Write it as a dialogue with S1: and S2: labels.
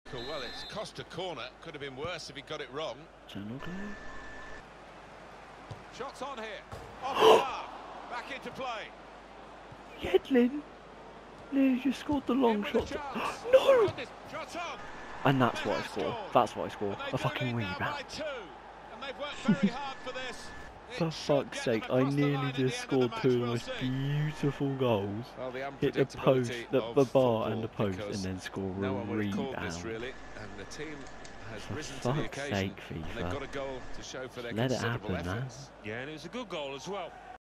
S1: Well, it's cost a corner. Could have been worse if he got it wrong. Shots on here. Off the mark. Back into play.
S2: Yedlin nearly just scored the long shot. No!
S1: Shots on.
S2: And that's what I score. That's what I score. A fucking rebound. For fuck's sake, I nearly just scored two of the most beautiful goals.
S1: Well,
S2: Hit the post, the bar and the post, and then score a rebound.
S1: Really, and the team has
S2: For
S1: risen to the
S2: fuck's
S1: occasion.
S2: sake, FIFA.
S1: They've got a goal to show for their
S2: Let it
S1: considerable
S2: happen, man.
S1: efforts.
S3: Yeah, and it was a good goal as well.